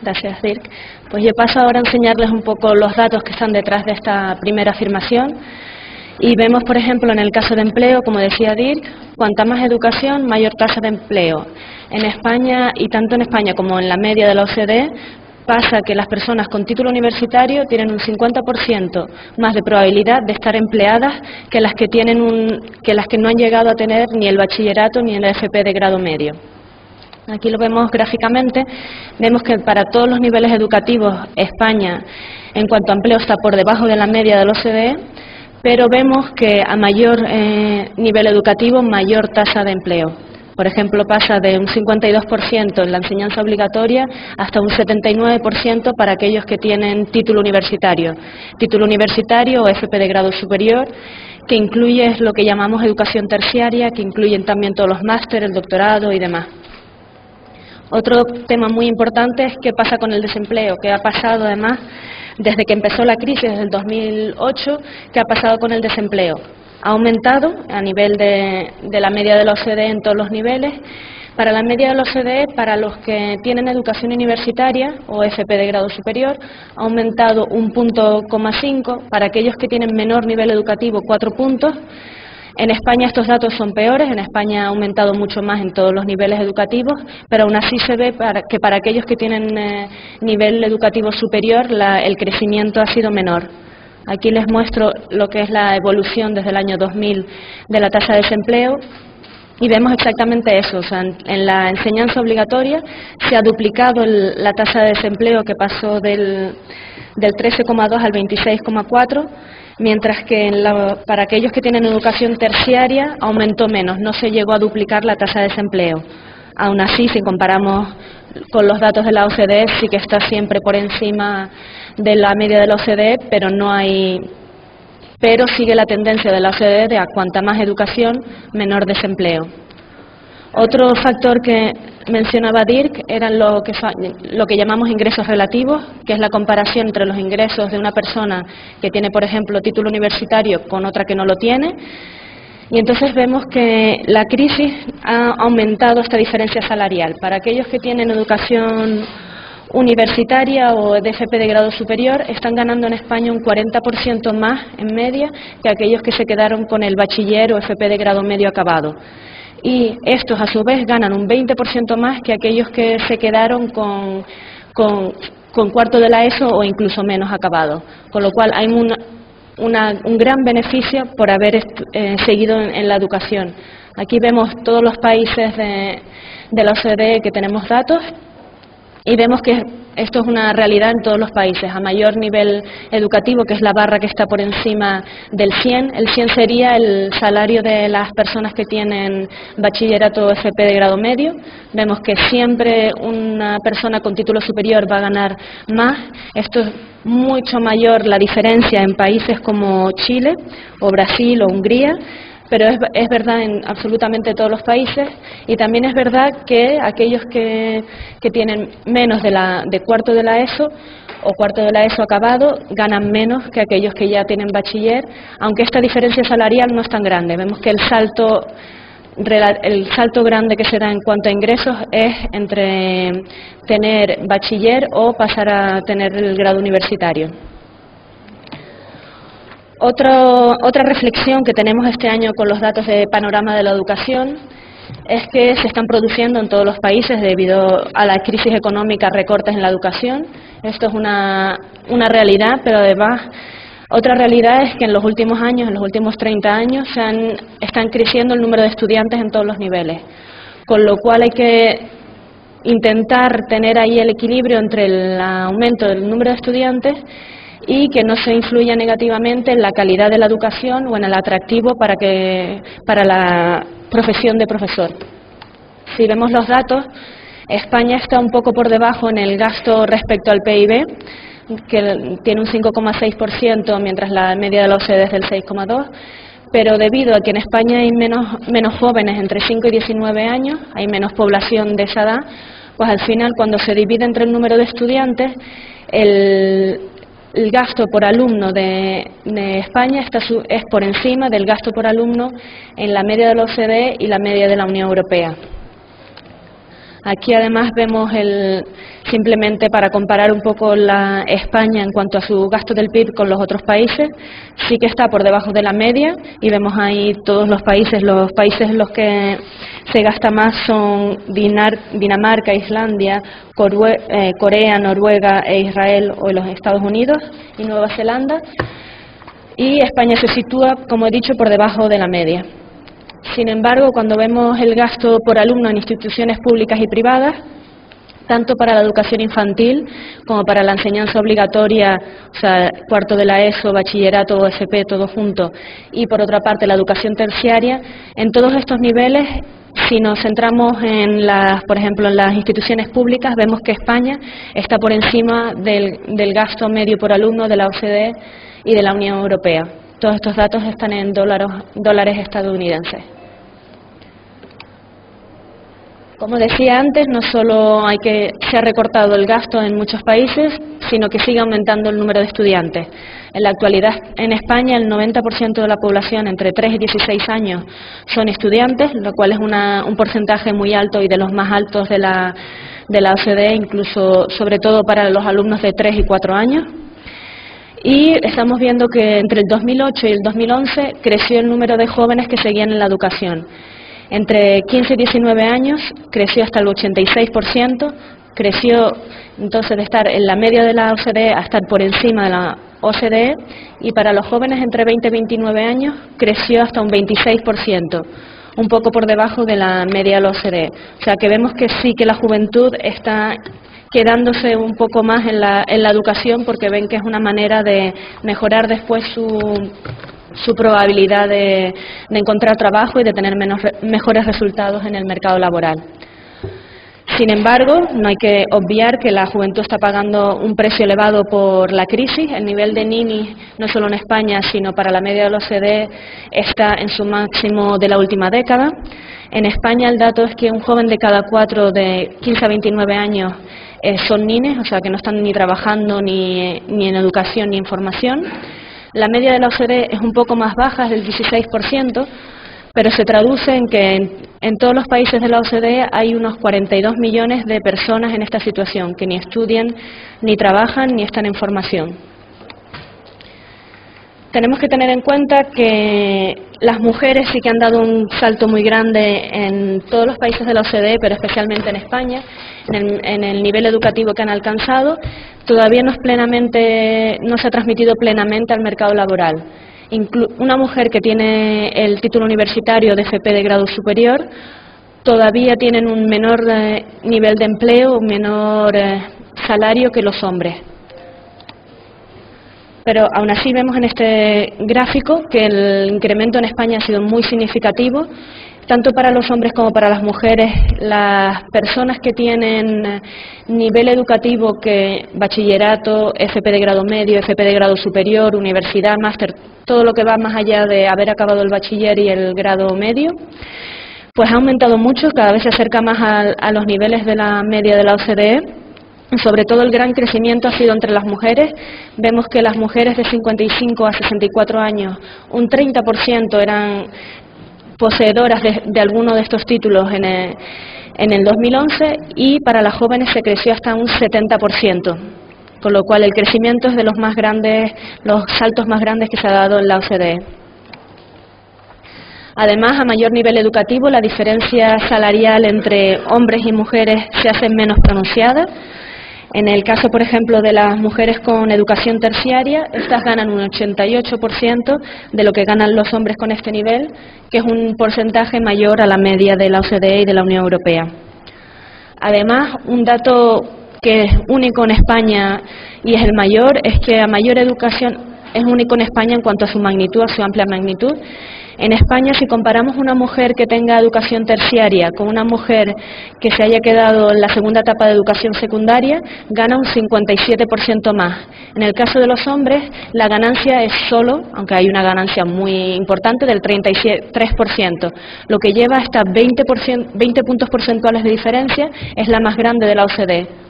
Gracias, Dirk. Pues yo paso ahora a enseñarles un poco los datos que están detrás de esta primera afirmación. Y vemos, por ejemplo, en el caso de empleo, como decía Dirk, cuanta más educación, mayor tasa de empleo. En España, y tanto en España como en la media de la OCDE, pasa que las personas con título universitario tienen un 50% más de probabilidad de estar empleadas que las que no han llegado a tener ni el bachillerato ni el FP de grado medio. Aquí lo vemos gráficamente, vemos que para todos los niveles educativos España en cuanto a empleo está por debajo de la media de la OCDE, pero vemos que a mayor nivel educativo, mayor tasa de empleo. Por ejemplo, pasa de un 52% en la enseñanza obligatoria hasta un 79% para aquellos que tienen título universitario o FP de grado superior, que incluye lo que llamamos educación terciaria, que incluyen también todos los másteres, el doctorado y demás. Otro tema muy importante es qué pasa con el desempleo, qué ha pasado además desde que empezó la crisis, desde el 2008, qué ha pasado con el desempleo. Ha aumentado a nivel de la media de la OCDE en todos los niveles. Para la media de la OCDE, para los que tienen educación universitaria o FP de grado superior, ha aumentado 1,5 para aquellos que tienen menor nivel educativo 4 puntos. En España estos datos son peores, en España ha aumentado mucho más en todos los niveles educativos, pero aún así se ve que para aquellos que tienen nivel educativo superior el crecimiento ha sido menor. Aquí les muestro lo que es la evolución desde el año 2000 de la tasa de desempleo y vemos exactamente eso. O sea, en la enseñanza obligatoria se ha duplicado la tasa de desempleo que pasó del 13,2 al 26,4, mientras que para aquellos que tienen educación terciaria aumentó menos, no se llegó a duplicar la tasa de desempleo. Aún así, si comparamos con los datos de la OCDE, sí que está siempre por encima de la media de la OCDE, pero sigue la tendencia de la OCDE de a cuanta más educación, menor desempleo. Otro factor que mencionaba Dirk eran lo que llamamos ingresos relativos, que es la comparación entre los ingresos de una persona que tiene, por ejemplo, título universitario con otra que no lo tiene. Y entonces vemos que la crisis ha aumentado esta diferencia salarial. Para aquellos que tienen educación universitaria o de FP de grado superior, están ganando en España un 40% más en media que aquellos que se quedaron con el bachiller o FP de grado medio acabado. Y estos, a su vez, ganan un 20% más que aquellos que se quedaron con cuarto de la ESO o incluso menos acabado. Con lo cual hay un gran beneficio por haber seguido en la educación. Aquí vemos todos los países de la OCDE que tenemos datos y vemos que esto es una realidad en todos los países. A mayor nivel educativo, que es la barra que está por encima del 100, el 100 sería el salario de las personas que tienen bachillerato o FP de grado medio. Vemos que siempre una persona con título superior va a ganar más. Esto es mucho mayor la diferencia en países como Chile o Brasil o Hungría, pero es verdad en absolutamente todos los países, y también es verdad que aquellos que tienen menos de cuarto de la ESO o cuarto de la ESO acabado ganan menos que aquellos que ya tienen bachiller, aunque esta diferencia salarial no es tan grande. Vemos que el salto grande que se da en cuanto a ingresos es entre tener bachiller o pasar a tener el grado universitario. Otra reflexión que tenemos este año con los datos de panorama de la educación es que se están produciendo en todos los países, debido a la crisis económica, recortes en la educación. Esto es una realidad, pero además otra realidad es que en los últimos años, en los últimos 30 años, están creciendo el número de estudiantes en todos los niveles, con lo cual hay que intentar tener ahí el equilibrio entre el aumento del número de estudiantes y que no se influya negativamente en la calidad de la educación o en el atractivo para la profesión de profesor. Si vemos los datos, España está un poco por debajo en el gasto respecto al PIB, que tiene un 5,6%, mientras la media de la OCDE es del 6,2%, pero debido a que en España hay menos jóvenes entre 5 y 19 años, hay menos población de esa edad, pues al final, cuando se divide entre el número de estudiantes, el gasto por alumno de España es por encima del gasto por alumno en la media de la OCDE y la media de la Unión Europea. Aquí además vemos simplemente para comparar un poco España en cuanto a su gasto del PIB con los otros países, sí que está por debajo de la media y vemos ahí todos los países en los que se gasta más son Dinamarca, Islandia, Corea, Noruega e Israel o los Estados Unidos y Nueva Zelanda, y España se sitúa, como he dicho, por debajo de la media. Sin embargo, cuando vemos el gasto por alumno en instituciones públicas y privadas, tanto para la educación infantil como para la enseñanza obligatoria, o sea, cuarto de la ESO, bachillerato o FP, todo junto, y por otra parte la educación terciaria, en todos estos niveles, si nos centramos por ejemplo, en las instituciones públicas, vemos que España está por encima del gasto medio por alumno de la OCDE y de la Unión Europea. Todos estos datos están en dólares estadounidenses. Como decía antes, no solo se ha recortado el gasto en muchos países, sino que sigue aumentando el número de estudiantes. En la actualidad, en España, el 90% de la población entre 3 y 16 años son estudiantes, lo cual es un porcentaje muy alto y de los más altos de la OCDE, incluso sobre todo para los alumnos de 3 y 4 años. Y estamos viendo que entre el 2008 y el 2011 creció el número de jóvenes que seguían en la educación. Entre 15 y 19 años creció hasta el 86%, creció entonces de estar en la media de la OCDE a estar por encima de la OCDE, y para los jóvenes entre 20 y 29 años creció hasta un 26%, un poco por debajo de la media de la OCDE. O sea que vemos que sí que la juventud está quedándose un poco más en la educación porque ven que es una manera de mejorar después su probabilidad de encontrar trabajo y de tener mejores resultados en el mercado laboral. Sin embargo, no hay que obviar que la juventud está pagando un precio elevado por la crisis. El nivel de Gini, no solo en España, sino para la media de la OCDE, está en su máximo de la última década. En España el dato es que un joven de cada 4 de 15 a 29 años son nines, o sea que no están ni trabajando ni en educación ni en formación. La media de la OCDE es un poco más baja, es del 16%, pero se traduce en que en todos los países de la OCDE hay unos 42 millones de personas en esta situación, que ni estudian, ni trabajan, ni están en formación. Tenemos que tener en cuenta que las mujeres sí que han dado un salto muy grande en todos los países de la OCDE, pero especialmente en España, en el nivel educativo que han alcanzado. Todavía no se ha transmitido plenamente al mercado laboral. Una mujer que tiene el título universitario de FP de grado superior todavía tienen un menor nivel de empleo, un menor salario que los hombres. Pero aún así vemos en este gráfico que el incremento en España ha sido muy significativo, tanto para los hombres como para las mujeres. Las personas que tienen nivel educativo, que bachillerato, FP de grado medio, FP de grado superior, universidad, máster, todo lo que va más allá de haber acabado el bachiller y el grado medio, pues ha aumentado mucho, cada vez se acerca más a los niveles de la media de la OCDE. Sobre todo el gran crecimiento ha sido entre las mujeres. Vemos que las mujeres de 55 a 64 años, un 30% eran poseedoras de alguno de estos títulos en el 2011, y para las jóvenes se creció hasta un 70%, con lo cual el crecimiento es de los más grandes, los saltos más grandes que se ha dado en la OCDE. Además, a mayor nivel educativo, la diferencia salarial entre hombres y mujeres se hace menos pronunciada. En el caso, por ejemplo, de las mujeres con educación terciaria, estas ganan un 88% de lo que ganan los hombres con este nivel, que es un porcentaje mayor a la media de la OCDE y de la Unión Europea. Además, un dato que es único en España y es el mayor, es que a mayor educación es único en España en cuanto a su magnitud, a su amplia magnitud. En España, si comparamos una mujer que tenga educación terciaria con una mujer que se haya quedado en la segunda etapa de educación secundaria, gana un 57% más. En el caso de los hombres, la ganancia es solo, aunque hay una ganancia muy importante, del 33%, lo que lleva hasta 20 puntos porcentuales de diferencia, es la más grande de la OCDE.